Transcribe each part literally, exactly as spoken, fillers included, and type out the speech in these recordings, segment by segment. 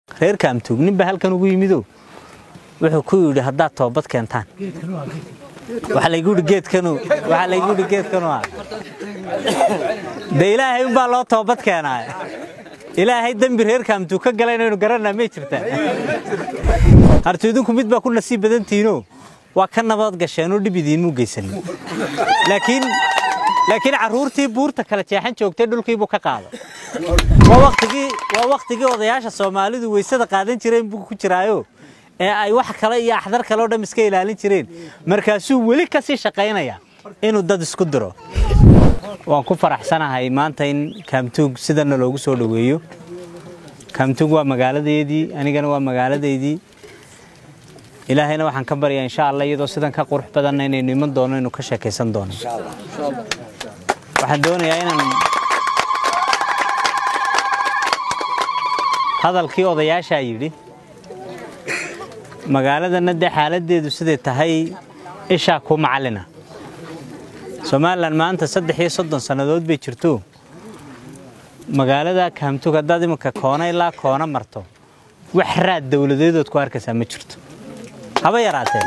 reer kaamtug ninba halkan ugu yimido wuxuu ku yiri hadaa toobad keentaan waxa la igu yiri geedkanu waxa la igu yiri geedkanu de ilaahay un baa loo toobad keenay ilaahay dambi reer kaamtug ka galayna inuu garanaa ma jirtaa artooyinku mid baa ku nasiib badan tiino waa ka nabad gasheen oo dhibidiin mu geysan laakiin laakiin caruurtii buurta kala jeexan joogtay dhulkii buu ka qaado waa waqtigii waa waqtigii odayaasha Soomaalidu weysada qaadan jireen buu ku jiraayo ee ay wax kale iyo axdar kale oo dham iska ilaalin jireen markaasuu wali ka sii shaqeynaya inuu dad isku diro waan ku faraxsanahay maanta in kaamtug sidana loogu soo dhaweeyo kaamtug waa magaaladeedii anigana waa magaaladeedii ilaahayna waxaan ka baryaa insha Allah iyadoo sidan ka qurux badan inay niman doono inuu ka sheekaysan doono insha Allah waxaan doonayaa inaan hadalkii odayaasha yiri magaaladana de xaaladeedu sidee tahay isha ku macalina Soomaaliland maanta saddex iyo soddon sanadood bay jirto magaalada kaamtug hadda imka koona ilaa koona marto wax raad dawladeed ku arkaysa ma jirto haba yaraatee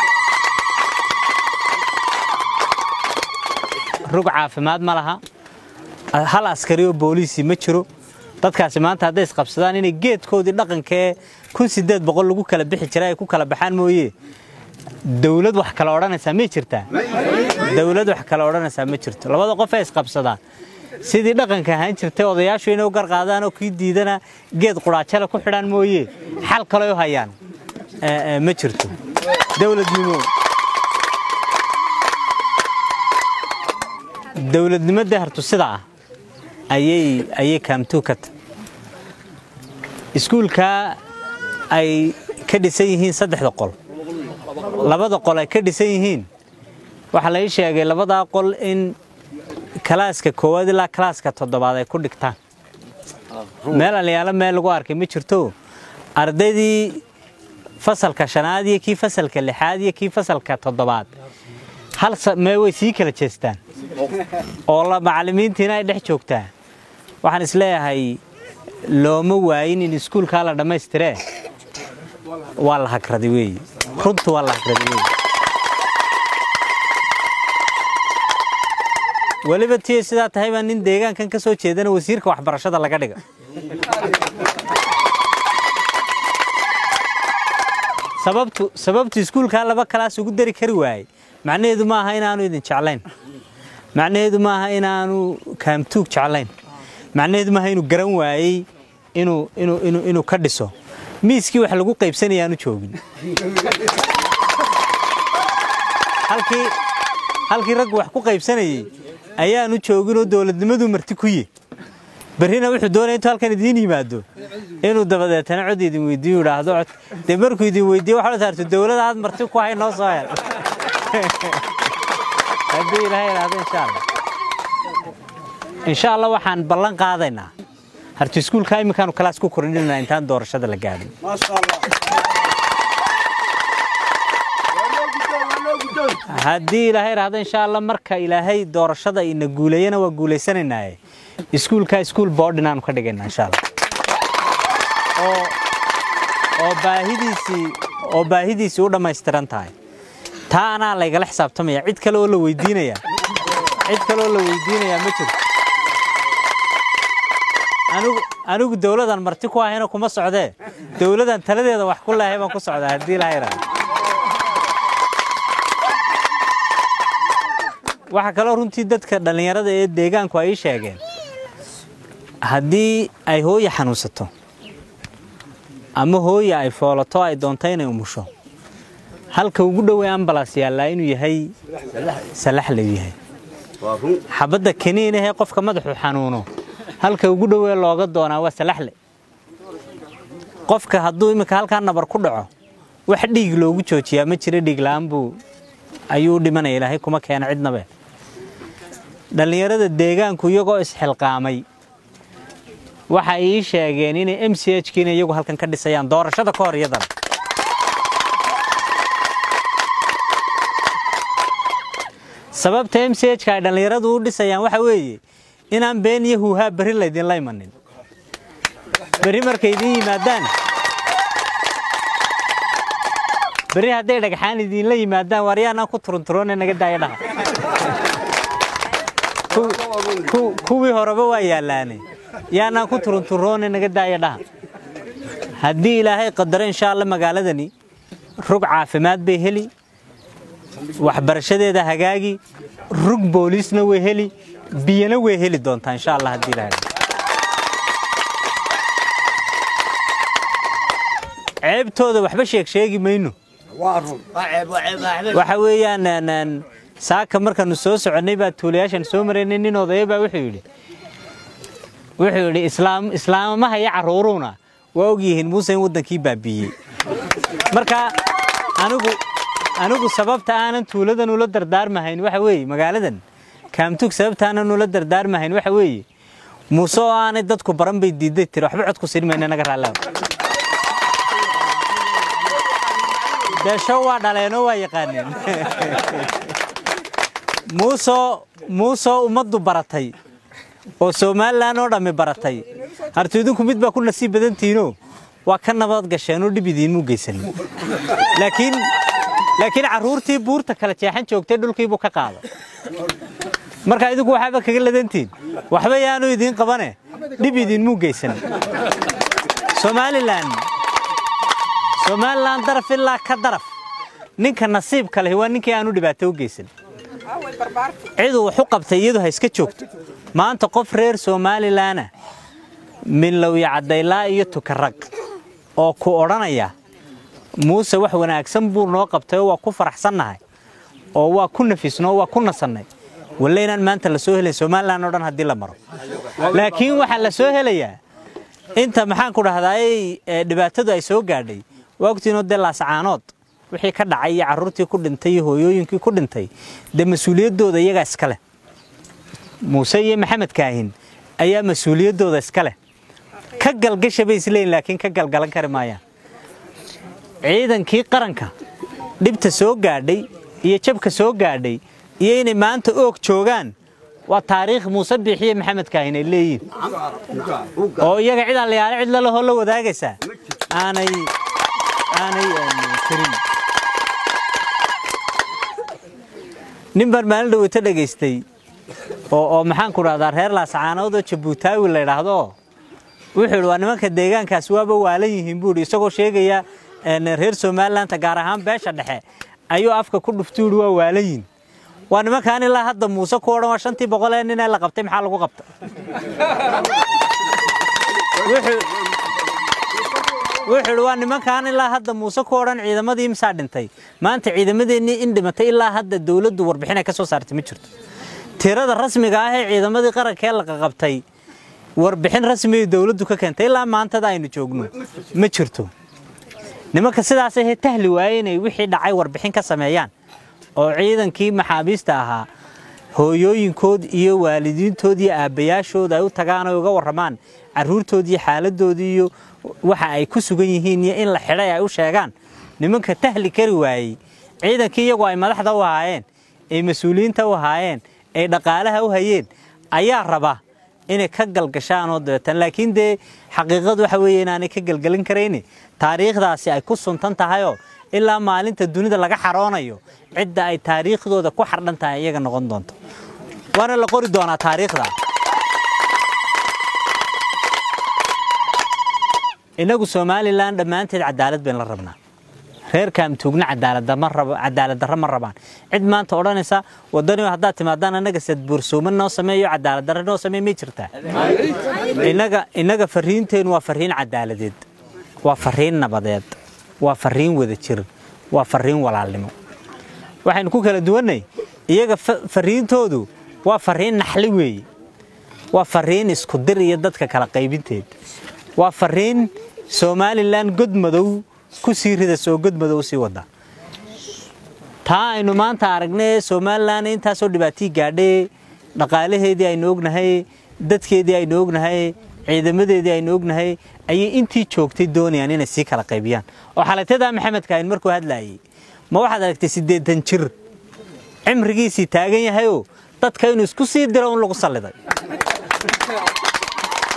rug caafimaad ma laha hal askari oo booliisi ma jiro dadkaasi maanta haday isqabsadaan inay geedkoodii dhaqankee kun iyo siddeed boqol lagu kala bixi jiray ku kala baxaan mooyee dawlad wax kala oranaysa ma jirtaa dawlad wax kala oranaysa ma jirto labada qof ay isqabsadaan sidii dhaqanka ahaan jirtay odayaashu inay u gar qaadaan oo kii diidana geed quraacada ku xidhan mooyee xal kale oo hayaan ee ma jirto dawladnimo dawladnimada hartu sida ayay ayay kaamtug ka iskuulka ay ka dhisan yihiin saddex qol labada qol ay ka dhisan yihiin waxa la sheegay labada qol in kalaaska koowaad ilaa kalaaska toddobaad ay ku dhigtaan meel aliyaala meel lagu arkay ma jirto ardaydii fasalka shanaad iyo kii fasalka lixaad iyo kii fasalka toddobaad hal ma way sii kala jeestaan oo la macallimiintiina ay dhex joogtaan waxaan isleeyahay looma waayin in iskuulka la dhameystiree waa la hakraday weey runtu waa la hakraday weey waliba tii sida tahay baan nin deegaankan ka soo jeedana wasiirka waxbarashada laga dhigo sababtu sababtu iskuulka laba kalaas ugu dari kari waayay macnaheedu ma aha inaanu idin jeclayn macnaheedu ma aha inaanu kaamtug jeclayn macnaheedu ma aha inuu garan waayay inuu inuu inuu inuu ka dhiso miiskii wax lagu qaybsanayaanu joogin halkii halkii rag wax ku qaybsanayay ayaanu joogin oo dawladnimadu marti ku yee barina wuxuu doonay inta halkan idin yimaado inuu dabadeetana cod idin weydiiyo raahdo de markuu idin weydiiyo waxa la saarto dawladda aad marti ku hay noo soo yar hadii ilaahay raado insha Allah insha Allah waxaan ballan qaadaynaa harti iskuulka imikaanu kalaas ku kornina intaan doorashada la gaadhin ma sha Allah hadii ilaahay raado insha Allah marka ilaahay doorashada ina guuleeyana waa guuleysanaynaay iskuulka iskuul board inaan ka dhigayna insha Allah oo oo baahidiisi oo baahidiisi u dhameystiran tahay taana la igala xisaabtamaya cid kale oo la weydiinaya cid kale oo la weydiinaya ma jirto anigu anigu dawladan marti ku ahayna kuma socdee dawladan taladeeda wax ku leeyahay baan ku socdaa hadii la yiraahdo waxa kale runtii dadka dhalinyarada ee deegaanku ay sheegeen hadii ay hooyo xanuunsato ama hooyo ay foolato ay doonto inay umusho halka ugu dhaweey ambulance yaala inuu yahay salax leeyahay xabada kaniin ee qofka madaxu xanuuno halka ugu dhaweey looga doonaa waa salax le qofka haduu imika halka nabar ku dhaco wax dhiig loogu joojiyaa ma jira dhiig la'aan buu ayuu dhimanay ilaahay kuma keena cidnaba dhalinyarada deegaanku iyagoo isxilqaamay waxa ay sheegeen in M C H kiina iyagu halkan ka dhisayaan doorashada ka hor iyada sababta M C H ka dhalinyaradu u dhisayaan waxa weeye inaan been yahuha bari la idin la imanin bari markay idin yimaadaan بري هذا dhagxaan idin la yimaadaan wariyana ku turunturoon naga daayada ku kuwii horeba waa yaalaanay yaana ku turunturoon naga daayada haddii ilaahay qadaro insha Allah magaaladani rug caafimaad bay heli waxbarashadeeda hagaagi rug booliisna way heli biyana way heli doontaa insha Allah haddii ilaahay ceebtooda waxba sheeg sheegi mayno waxa weeyaan saaka markaanu soo soconay baa tuulayaashan soo mareynay nin oday baa wuxuu yiri wuxuu yiri islaam islaamaha iyo caruuruna waa og yihiin Muuse in wadankii baabiyay marka anigu anigu sababta aanan tuuladan ula dardaarmahayn waxa weey magaaladan kaamtug sababta aanan ula dardaarmahayn waxa weey Muuse oo aanay dadku baran bay diiday tir waxba cod ku siinmayna naga raalaw دشوا دلنا ويقانين موسى موسى ومد برتاي وسومال لا نورا مبرتاي هرتودون كميت بكون نصيب بدن تينو وكان نبض قشانو دي بدين مو جيسن لكن لكن عرورتي بور تكلتيحن joogtay dhulkii buu ka qaado marka idigu waxba kaga ladantiin waxba yaanu idin qabane dib idin muu geysan Somaliland Somaliland daraf ilaa ka daraf ninka nasiibka leh waa ninkii aanu dhibaato u geysan ciidu wuxuu qabtay iyadu ha iska joogto maanta qof reer Somaliland min law yacdayla iyo tukarag oo ku oranaya Muuse wax wanaagsan buu noo qabtay waa ku faraxsanahay oo waa ku nafisnoo waa ku nasanay walaynaan maanta la soo helay Somaliland oo dhan hadii la maro laakiin waxa la soo helayaa inta maxaan ku dhahday dhibaatadu ay soo gaadhay waqtiino delaascaanood wixii ka dhacay carruurtii ku dhintay hooyooyinkii ku dhintay de mas'uuliyadooda iyaga iska leh Muuse iyo Maxamed Kaahin ayaa mas'uuliyadooda iska leh ka galgashay bay isleen laakiin ka galgalan kar maayaan ciidankii qaranka dibta soo gaadhay iyo jabka soo gaadhay iyo inay maanta oog joogaan waa taariikh Muuse bixiye Maxamed Kaahin ay leeyihiin oo iyaga cid aan la yaala cid la holo wadaagaysa aanay aanay karin nimbar maalin dhaweyta dhageystay oo oo maxaan ku raadar reer la sacaanood oo Jabuutaawi la yiraahdo wuxuu waa nimanka deegaankaas waaba waalan yihiin buu isagoo sheegaya in reer Somaliland gaar ahaan beesha dhexe ayuu afka ku dhuftuur waa waalan yihiin waa nimankan ilaa hadda Muuse ku oran waa shantii boqol ee nin la qabtay maxaa lagu qabtay wuxuu wuxuu waa nimankan ilaa hadda Muuse ku oran ciidamadii imsa dhintay maanta ciidamadeennii in dhimatay ilaa hadda dawladdu warbixin ka soo saartay ma jirto tirada rasmiga ah ee ciidamadii qaranka la qabtay warbixin rasmi ah dawladdu ka keentay ilaa maanta aynu joogno ma jirto nimanka sidaas ah tahli waayeen wixii dhacay warbixin ka sameeyaan oo ciidankii maxaabiista ahaa hooyooyinkood iyo waalidiintood iyo aabayaashood ay u tagaan oo uga waramaan caruurtoodii xaaladoodii iyo waxa ay ku sugan yihiin iyo in la xidhay ay u sheegaan nimanka tahli kari waayay ciidankii iyagu ay madaxda u haayeen ee mas'uuliyiinta u haayeen ee dhaqaalaha u hayeen ayaa raba inay ka galgashaan oo dabatan laakiin de xaqiiqadu waxa weeye inaanay ka galgalin kareen taariikhdaasi ay ku suntan tahay oo ilaa maalinta dunida laga xaroonayo cidda ay taariikhdooda ku xardhan tahay iyaga noqon doonto waana la qori doonaa taariikhda inagu Somaliland dhamaanteed cadaalad been la rabnaa reer kaamtugna cadaalad ma rabo cadaalad darro ma rabaan cid maanta oranaysa wadani hadda timaadaan anaga sad buursooman noo sameeyo cadaalad darro noo sameeyo ma jirta inaga inaga fariinteen waa fariin cadaaladeed waa fariin nabadeed waa fariin wada jir waa fariin walaalnimo waxaan ku kala duwanay iyaga fariintoodu waa fariin naxli weey waa fariin isku dir iyo dadka kala qaybinteed waa fariin Somaliland god madow ku sii rida soo god madow si wada taa aynu maanta aragnay Somaliland inta soo dhibaatii gaadhay dhaqaalaheedii aynu ognahay dadkeedii aynu ognahay ciidamadeedii aynu ognahay ay intii joogtay doonayaan inay si kala qaybiyaan oo xalatada Maxamed Kaahin markuu hadlaayay ma waxaad aragtay sideetan jir cimrigiisii taagan yahay oo dadka inuu isku sii diro in lagu saliday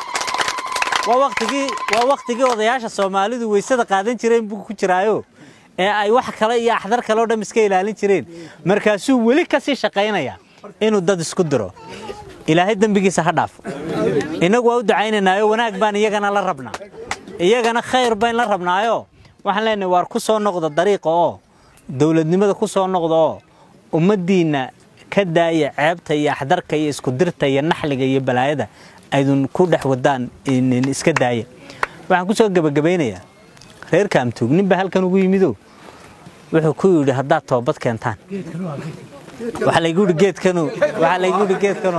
waa waqtigii waa waqtigii odayaasha Soomaalidu weysada qaadan jireen buu ku jiraayo ee ay wax kale iyo axdar kale oo dhan iska ilaalin jireen markaasuu weli ka sii shaqeynaya inuu dad isku diro ilaahay dambigiisa ha dhaafo inagu waa u ducaynaynaayoo wanaag baan iyagana la rabnaa iyagana khayr baan la rabnaayo waxaan leenahay waar ku soo noqdo dariiqa oo dawladnimada ku soo noqdo oo ummadiina ka daaya ceebta iyo axdarka iyo isku dirta iyo naxliga iyo balaayada aydun ku dhex wadaan in iska daaya waxaan ku soo gabagabeynayaa reer Kaamtuug ninba halkan ugu yimido wuxuu ku yiri haddaad toobad keentaan waxa la igu geedkanu waxa la igu geedkanu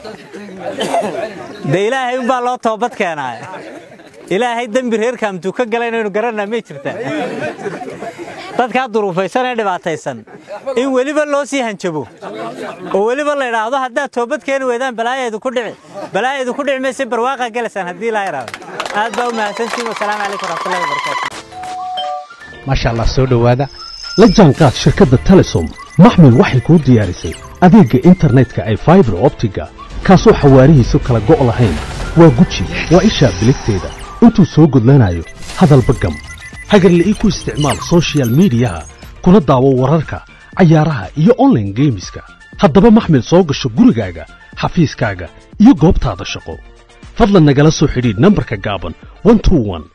de ilaahay baa loo toobad keenay ilaahay dambi reer Kaamtuug ka galayna inuu garanaa ma jirtaa dadka duruufaysan ee dhibaataysan in waliba loo sii hanjabo oo waliba la yiraahdo haddaad toobad keeni weydaan balaayeedu ku dhici balaayeedu ku dhici meesha barwaaqa galaysan hadii la yiraahdo aad baa u mahadsantiin wassalaamu calaykum warahmatullaahi wabarakaatuh ما شاء الله سو دhowaada la jaanqaad shirkadda Telesom maxmil waxay ku diyaarisay adeega internetka ay fiber optiga kaasoo xawaarihiisu kala go' lahayn waa guji waa isha biligteeda intuu soo gudlanayo hadalba gam hagarla ii ku isticmaal social media kuna daawo wararka ciyaaraha iyo online gameska haddaba maxmil soo gasho gurigaaga xafiiskaaga iyo goobtaada shaqo fadlan nagala soo xidhiidh nambarka gaaban one two one